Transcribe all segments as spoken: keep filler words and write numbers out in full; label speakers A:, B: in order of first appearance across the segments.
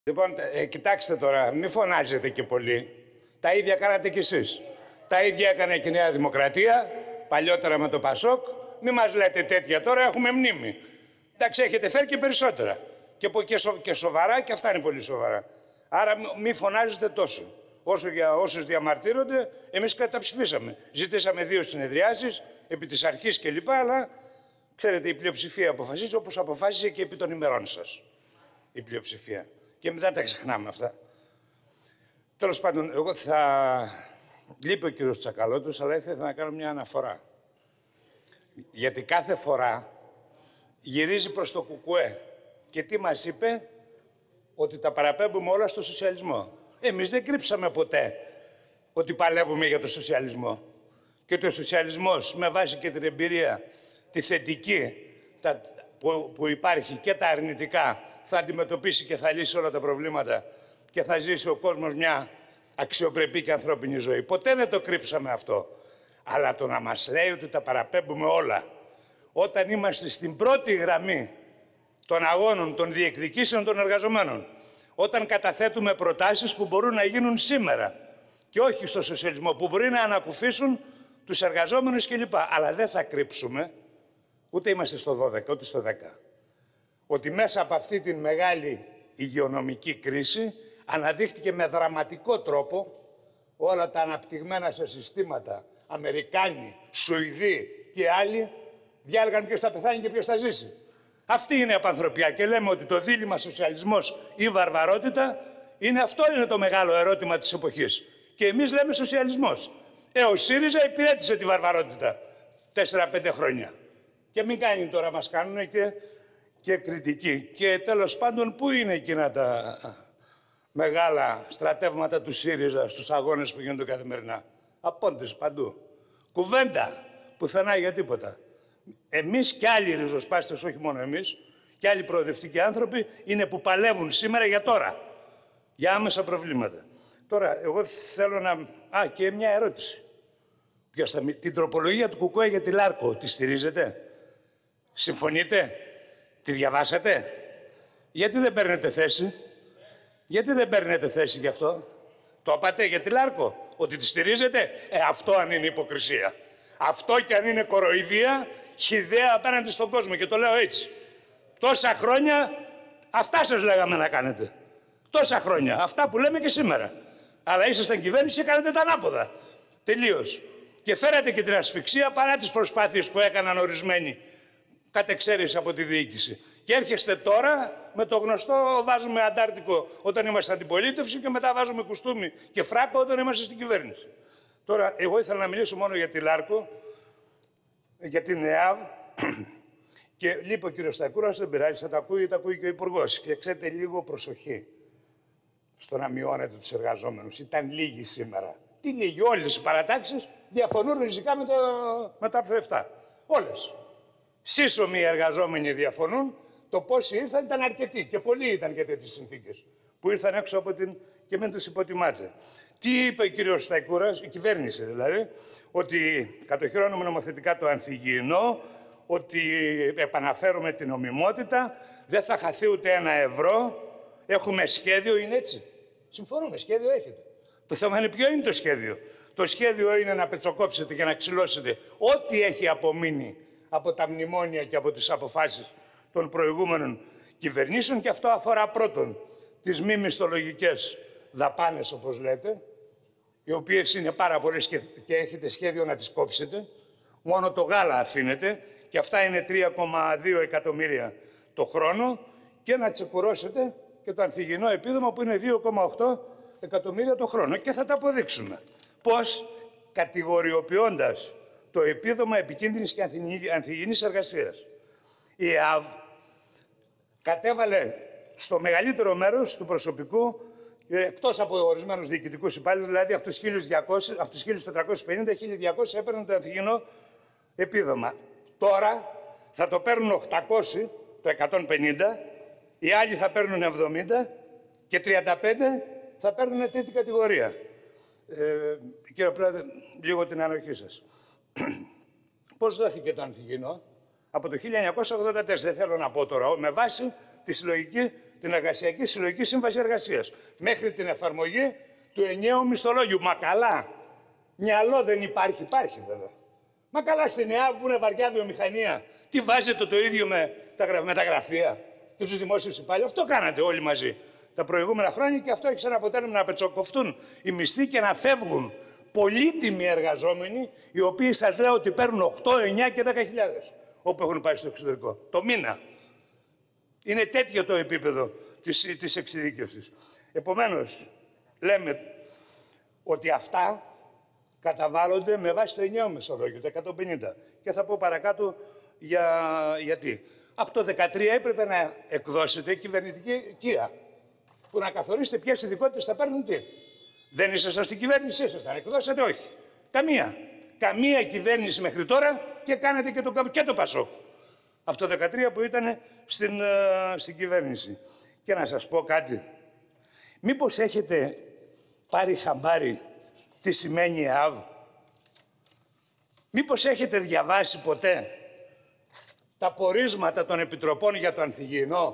A: Λοιπόν, ε, κοιτάξτε τώρα, μην φωνάζετε και πολύ. Τα ίδια κάνατε κι εσείς. Τα ίδια έκανε και η Νέα Δημοκρατία, παλιότερα με το Πασόκ. Μην μας λέτε τέτοια τώρα, έχουμε μνήμη. Εντάξει, έχετε φέρει και περισσότερα. Και, και, σο, και σοβαρά, και αυτά είναι πολύ σοβαρά. Άρα μην φωνάζετε τόσο. Όσο για όσους διαμαρτύρονται, εμείς καταψηφίσαμε. Ζητήσαμε δύο συνεδριάσεις, επί της αρχής κλπ. Αλλά, ξέρετε, η πλειοψηφία αποφασίζει όπως αποφάσισε και επί των ημερών σας. Η πλειοψηφία. Και μετά τα ξεχνάμε αυτά. Τέλος πάντων, εγώ θα... Λείπει ο κύριος Τσακαλώτος, αλλά ήθελα να κάνω μια αναφορά. Γιατί κάθε φορά γυρίζει προς το Κουκουέ. Και τι μας είπε? Ότι τα παραπέμπουμε όλα στο σοσιαλισμό. Εμείς δεν κρύψαμε ποτέ ότι παλεύουμε για το σοσιαλισμό. Και ότι ο σοσιαλισμός, με βάση και την εμπειρία, τη θετική τα, που, που υπάρχει και τα αρνητικά, θα αντιμετωπίσει και θα λύσει όλα τα προβλήματα και θα ζήσει ο κόσμος μια αξιοπρεπή και ανθρώπινη ζωή. Ποτέ δεν το κρύψαμε αυτό. Αλλά το να μας λέει ότι τα παραπέμπουμε όλα, όταν είμαστε στην πρώτη γραμμή των αγώνων, των διεκδικήσεων των εργαζομένων, όταν καταθέτουμε προτάσεις που μπορούν να γίνουν σήμερα και όχι στο σοσιαλισμό, που μπορεί να ανακουφίσουν τους εργαζόμενους κλπ. Αλλά δεν θα κρύψουμε, ούτε είμαστε στο δώδεκα, ούτε στο δέκα, ότι μέσα από αυτή την μεγάλη υγειονομική κρίση αναδείχθηκε με δραματικό τρόπο όλα τα αναπτυγμένα σε συστήματα, Αμερικάνοι, Σουηδοί και άλλοι, διάλεγαν ποιος θα πεθάνει και ποιος θα ζήσει. Αυτή είναι η απανθρωπιά και λέμε ότι το δίλημμα σοσιαλισμός ή βαρβαρότητα είναι αυτό είναι το μεγάλο ερώτημα της εποχής. Και εμείς λέμε σοσιαλισμός. Ε, ο ΣΥΡΙΖΑ υπηρέτησε τη βαρβαρότητα τέσσερα πέντε χρόνια. Και μην κάνει τώρα, μας κάνουν και, και κριτική. Και τέλος πάντων, πού είναι εκείνα τα μεγάλα στρατεύματα του ΣΥΡΙΖΑ στους αγώνες που γίνονται καθημερινά? Απόντες παντού. Κουβέντα, πουθενά για τίποτα. Εμείς και άλλοι ριζοσπάστες, όχι μόνο εμείς, και άλλοι προοδευτικοί άνθρωποι, είναι που παλεύουν σήμερα για τώρα. Για άμεσα προβλήματα. Τώρα, εγώ θέλω να... Α, και μια ερώτηση. Ποιος θα... Την τροπολογία του Κουκουέ για τη Λάρκο, τη στηρίζετε? Συμφωνείτε? Τη διαβάσατε? Γιατί δεν παίρνετε θέση? Γιατί δεν παίρνετε θέση γι' αυτό? Το είπατε για τη Λάρκο, ότι τη στηρίζετε? Ε, αυτό αν είναι υποκρισία. Αυτό και αν είναι κοροϊδία, χυδαία απέναντι στον κόσμο. Και το λέω έτσι. Τόσα χρόνια, αυτά σας λέγαμε να κάνετε. Τόσα χρόνια. Αυτά που λέμε και σήμερα. Αλλά ήσασταν κυβέρνηση και κάνετε τα ανάποδα. Τελείως. Και φέρατε και την ασφυξία παρά τις προσπάθειες που έκαναν ορισμένοι κατ' εξαίρεση από τη διοίκηση. Και έρχεστε τώρα με το γνωστό βάζουμε αντάρτικο όταν είμαστε αντιπολίτευση και μετά βάζουμε κουστούμι και φράκο όταν είμαστε στην κυβέρνηση. Τώρα, εγώ ήθελα να μιλήσω μόνο για τη Λάρκο, για την ΕΑΒ και λείπει ο κύριος Σταϊκούρας, δεν πειράζει, θα τα ακούει, τα ακούει και ο Υπουργός. Και ξέρετε, λίγο προσοχή στο να μειώνετε τους εργαζόμενους. Ήταν λίγοι σήμερα. Τι λίγοι? Όλες οι παρατάξεις διαφωνούν ριζικά με, το, με τα άρθρα επτά. Όλες. Σύσσωμοι οι εργαζόμενοι διαφωνούν. Το πόσοι ήρθαν ήταν αρκετοί και πολλοί ήταν για τέτοιες συνθήκες που ήρθαν έξω από την και μην τους υποτιμάτε. Τι είπε ο κύριος Σταϊκούρας, η κυβέρνηση δηλαδή, ότι κατοχυρώνουμε νομοθετικά το ανθυγιεινό, ότι επαναφέρουμε την νομιμότητα, δεν θα χαθεί ούτε ένα ευρώ, έχουμε σχέδιο, είναι έτσι? Συμφωνούμε, σχέδιο έχετε. Το θέμα είναι ποιο είναι το σχέδιο. Το σχέδιο είναι να πετσοκόψετε και να ξυλώσετε ό,τι έχει απομείνει από τα μνημόνια και από τις αποφάσεις των προηγούμενων κυβερνήσεων και αυτό αφορά πρώτον τις μη μισθολογικές δαπάνες, όπως λέτε, οι οποίες είναι πάρα πολλές και, και έχετε σχέδιο να τις κόψετε. Μόνο το γάλα αφήνετε και αυτά είναι τρία κόμμα δύο εκατομμύρια το χρόνο και να τσεκουρώσετε και το ανθυγιεινό επίδομα που είναι δύο κόμμα οκτώ εκατομμύρια το χρόνο. Και θα τα αποδείξουμε. Πώς? Κατηγοριοποιώντας το επίδομα επικίνδυνης και ανθυγιεινής εργασίας. Η ΕΑΒ κατέβαλε στο μεγαλύτερο μέρος του προσωπικού, εκτός από ορισμένους διοικητικούς υπάλληλους, δηλαδή από τους χίλια διακόσιους, από τους χίλια τετρακόσιους πενήντα, χίλια διακόσιοι έπαιρναν το ανθυγιεινό επίδομα. Τώρα θα το παίρνουν οκτακόσιοι, το εκατόν πενήντα, οι άλλοι θα παίρνουν εβδομήντα και τριάντα πέντε θα παίρνουν τρίτη κατηγορία. Ε, κύριε Πρόεδρε, λίγο την ανοχή σας. Πώς δόθηκε το ανθυγιεινό? Από το χίλια εννιακόσια ογδόντα τέσσερα, δεν θέλω να πω τώρα, με βάση τη συλλογική την Εργασιακή Συλλογική Σύμβαση Εργασίας, μέχρι την εφαρμογή του ενιαίου μισθολόγιου. Μα καλά, μυαλό δεν υπάρχει, υπάρχει βέβαια. Μα καλά, στην ΕΑΒ που είναι βαριά βιομηχανία, τι βάζετε το ίδιο με τα, με τα γραφεία και τους δημόσιους υπάλληλους? Αυτό κάνατε όλοι μαζί τα προηγούμενα χρόνια και αυτό έχει σαν αποτέλεσμα να πετσοκοφτούν οι μισθοί και να φεύγουν πολύτιμοι εργαζόμενοι, οι οποίοι σας λέω ότι παίρνουν οκτώ, εννιά και δέκα χιλιάδες όπου έχουν πάει στο εξωτερικό το μήνα. Είναι τέτοιο το επίπεδο της, της εξειδίκευσης. Επομένως, λέμε ότι αυτά καταβάλλονται με βάση το ενιαίο μισθολόγιο, το εκατόν πενήντα. Και θα πω παρακάτω για, γιατί. Από το δεκατρία έπρεπε να εκδώσετε κυβερνητική κία, που να καθορίσετε ποιες ειδικότητες θα παίρνουν τι. Δεν ήσασταν στην κυβέρνηση, ήσασταν. Εκδώσατε, όχι. Καμία. Καμία κυβέρνηση μέχρι τώρα και κάνετε και το, και το Πασόκ. Από το δεκατρία που ήταν στην, uh, στην κυβέρνηση. Και να σας πω κάτι. Μήπως έχετε πάρει χαμπάρι τι σημαίνει ΕΑΒ? Μήπως έχετε διαβάσει ποτέ τα πορίσματα των επιτροπών για το ανθυγιεινό?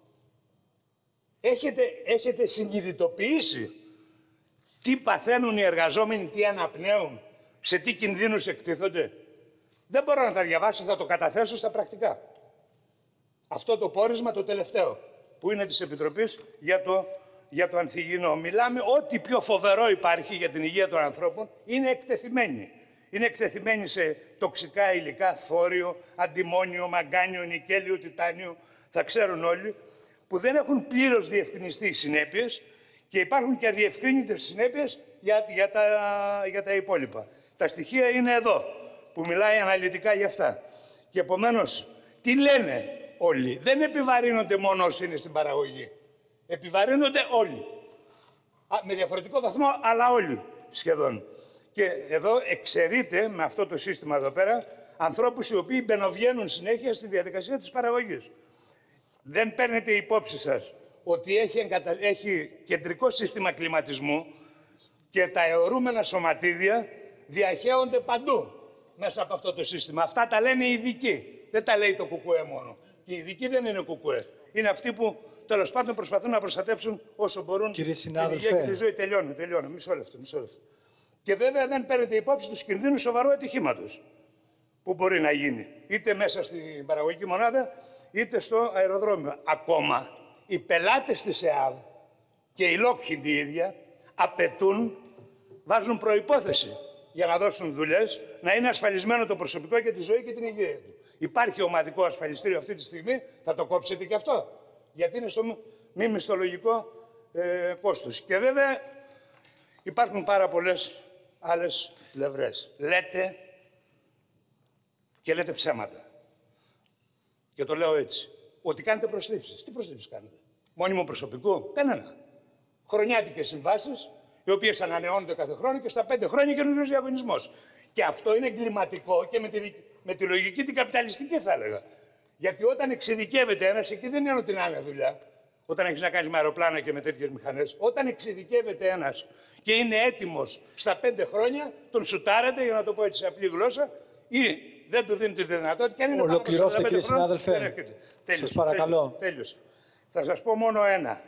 A: Έχετε, έχετε συνειδητοποιήσει τι παθαίνουν οι εργαζόμενοι, τι αναπνέουν, σε τι κινδύνους εκτίθονται? Δεν μπορώ να τα διαβάσω, θα το καταθέσω στα πρακτικά. Αυτό το πόρισμα το τελευταίο, που είναι της Επιτροπής για το, για το ανθυγιεινό. Μιλάμε ό,τι πιο φοβερό υπάρχει για την υγεία των ανθρώπων, είναι εκτεθειμένοι. Είναι εκτεθειμένοι σε τοξικά υλικά, θόριο, αντιμόνιο, μαγκάνιο, νικέλιο, τιτάνιο, θα ξέρουν όλοι, που δεν έχουν πλήρως διευκρινιστεί οι συνέπειες και υπάρχουν και αδιευκρίνητες συνέπειες για, για, τα, για τα υπόλοιπα. Τα στοιχεία είναι εδώ, που μιλάει αναλυτικά για αυτά. Και επομένως, τι λένε όλοι? Δεν επιβαρύνονται μόνο όσοι είναι στην παραγωγή. Επιβαρύνονται όλοι. Α, με διαφορετικό βαθμό, αλλά όλοι σχεδόν. Και εδώ εξαιρείται με αυτό το σύστημα εδώ πέρα ανθρώπους οι οποίοι μπαινοβγαίνουν συνέχεια στη διαδικασία της παραγωγής. Δεν παίρνετε υπόψη σας ότι έχει, εγκατα... έχει κεντρικό σύστημα κλιματισμού και τα αιωρούμενα σωματίδια διαχέονται παντού μέσα από αυτό το σύστημα. Αυτά τα λένε οι ειδικοί. Δεν τα λέει το κουκουέ μόνο. Και οι ειδικοί δεν είναι κουκουέ. Είναι αυτοί που τέλος πάντων προσπαθούν να προστατέψουν όσο μπορούν την υγεία και τη ζωή. Τελειώνω, τελειώνω. Μισό λεπτό, μισό λεπτό. Και βέβαια δεν παίρνετε υπόψη τους κινδύνους σοβαρού ατυχήματος που μπορεί να γίνει είτε μέσα στην παραγωγική μονάδα είτε στο αεροδρόμιο. Ακόμα οι πελάτες της ΕΑΒ και οι Lockheed η ίδια απαιτούν, βάζουν προϋπόθεση για να δώσουν δουλειές, να είναι ασφαλισμένο το προσωπικό για τη ζωή και την υγεία του. Υπάρχει ομαδικό ασφαλιστήριο αυτή τη στιγμή, θα το κόψετε και αυτό, γιατί είναι στο μη μισθολογικό ε, κόστος. Και βέβαια υπάρχουν πάρα πολλές άλλες πλευρές. Λέτε και λέτε ψέματα. Και το λέω έτσι, ότι κάνετε προσλήψεις. Τι προσλήψεις κάνετε? Μόνιμο προσωπικό? Κανένα. Χρονιάτικες συμβάσεις, οι οποίες ανανεώνονται κάθε χρόνο και στα πέντε χρόνια καινούργιος διαγωνισμός. Και αυτό είναι εγκληματικό και με τη, με τη λογική την καπιταλιστική θα έλεγα. Γιατί όταν εξειδικεύεται ένας, εκεί δεν είναι ότι να είναι δουλειά, όταν έχεις να κάνεις με αεροπλάνα και με τέτοιες μηχανές, όταν εξειδικεύεται ένας και είναι έτοιμος στα πέντε χρόνια, τον σουτάρετε, για να το πω έτσι σε απλή γλώσσα, ή δεν του δίνει τη δυνατότητα. Και αν είναι
B: ολοκληρώστε, κύριε συνάδελφε. Σας παρακαλώ.
A: Τέλειωσε. Θα σας πω μόνο ένα.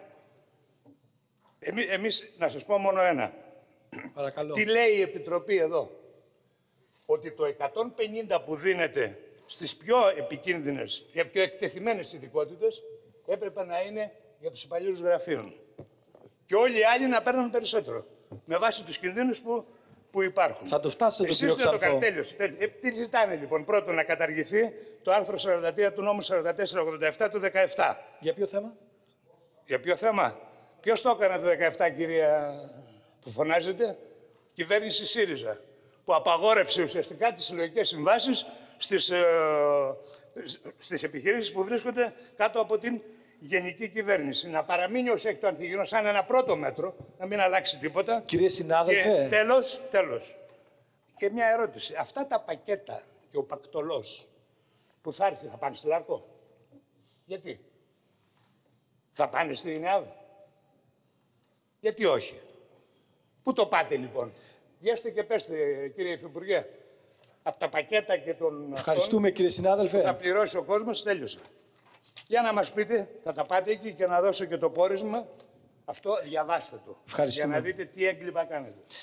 A: Εμείς, εμείς να σας πω μόνο ένα.
B: Παρακαλώ.
A: Τι λέει η Επιτροπή εδώ? Ότι το εκατόν πενήντα που δίνεται στις πιο επικίνδυνες και πιο εκτεθειμένες ειδικότητες έπρεπε να είναι για τους υπαλλήλους γραφείων. Και όλοι οι άλλοι να παίρνουν περισσότερο. Με βάση τους κινδύνους που, που υπάρχουν.
B: Θα το φτάσετε τον κύριο Ξαρθό.
A: Το τέλειωσε. Ε, τι ζητάνε λοιπόν? Πρώτον, να καταργηθεί το άρθρο σαράντα τρία του νόμου σαράντα τέσσερα ογδόντα επτά του δεκαεπτά.
B: Για ποιο θέμα?
A: Για ποιο θέμα? Ποιος το έκανε το δεκαεπτά, κυρία που φωνάζετε? Κυβέρνηση ΣΥΡΙΖΑ, που απαγόρεψε ουσιαστικά τις συλλογικές συμβάσεις στις, ε, στις επιχειρήσεις που βρίσκονται κάτω από την γενική κυβέρνηση. Να παραμείνει ως έχει το ανθυγιεινό σαν ένα πρώτο μέτρο, να μην αλλάξει τίποτα.
B: Κύριε συνάδελφε.
A: Και τέλος, τέλος. Και μια ερώτηση. Αυτά τα πακέτα και ο πακτολός που θα έρθει, θα πάνε στη Λάρκο? Γιατί? Θα πάνε στην ΕΑΒ? Γιατί όχι? Πού το πάτε λοιπόν? Βγαίνετε και πέστε, κύριε Υφυπουργέ, από τα πακέτα και των...
B: Ευχαριστούμε, αυτών, κύριε συνάδελφε.
A: Θα πληρώσει ο κόσμος, τέλειωσε. Για να μας πείτε, θα τα πάτε εκεί και να δώσω και το πόρισμα. Αυτό διαβάστε το.
B: Ευχαριστούμε.
A: Για να δείτε τι έγκλημα κάνετε.